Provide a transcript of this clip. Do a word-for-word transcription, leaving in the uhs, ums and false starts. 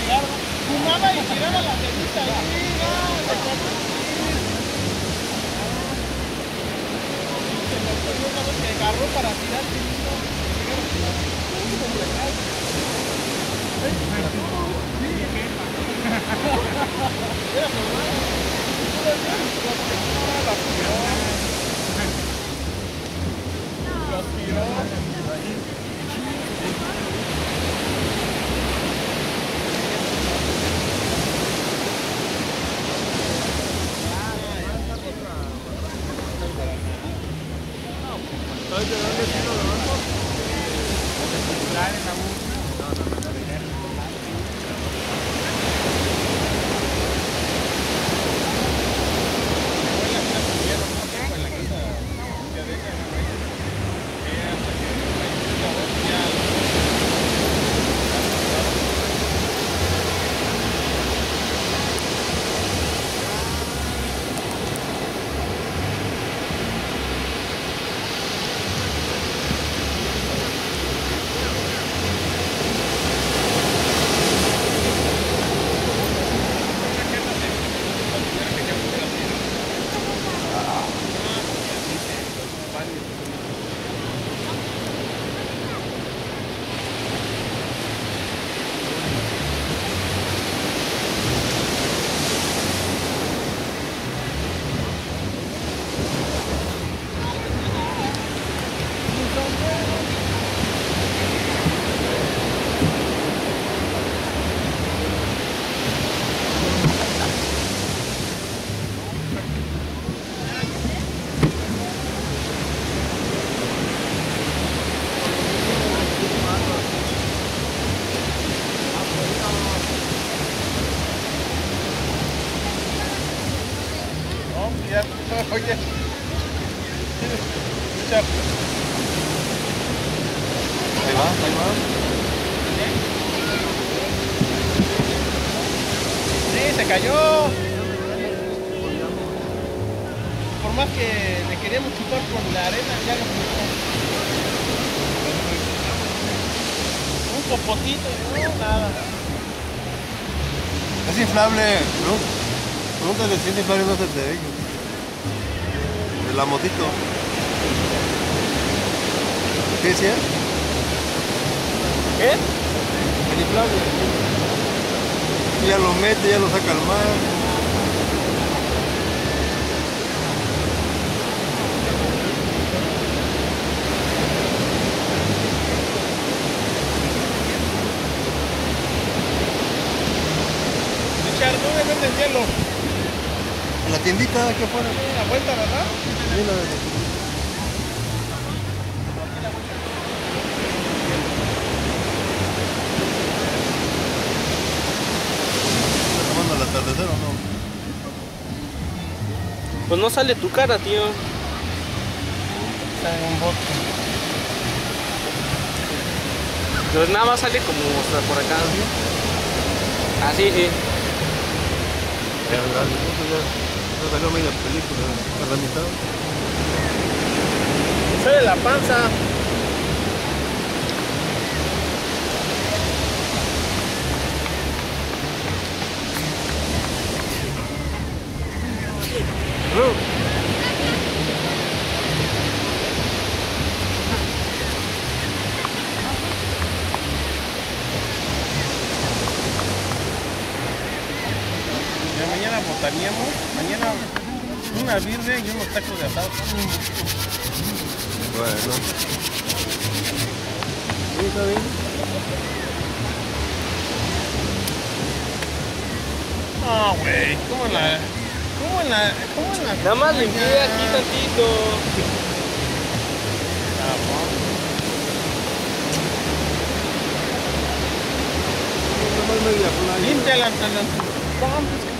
Claro, fumaba y tiraba la ceniza ahí, no, de cuatro. Se me ocurrió una vez que agarró para tirar ceniza. Era normal. Lo tiró. Ya, oye. Escucha. Ahí va, ahí va. Sí, se cayó. Por más que le queríamos chupar por la arena, ya lo chupó. Un popotito, no, nada. Es inflable, ¿no? Pregúntale si es inflable no se te ellos. De la motito. ¿Qué decía? ¿Qué? El inflable. Ya lo mete, ya lo saca al mar. Richard, ¿dónde venden hielo? En la tiendita aquí afuera. Sí, la vuelta, ¿verdad? Sí, la de... ¿Al atardecer o no? Pues no sale tu cara, tío. Está en un bote. Pues nada más sale como hasta por acá. Ah, sí, sí. Ya, ya, ya salió media película, a la mitad. Sale la panza. Ya mañana botaníamos, mañana una birria y unos tacos de asado. Bueno. Sí, está bien. Ah, güey, ¿cómo en la... ¿Cómo en la... ¿Cómo en la... Nada más limpié aquí tantito. Nomás media playa. Límpiala, Antonio.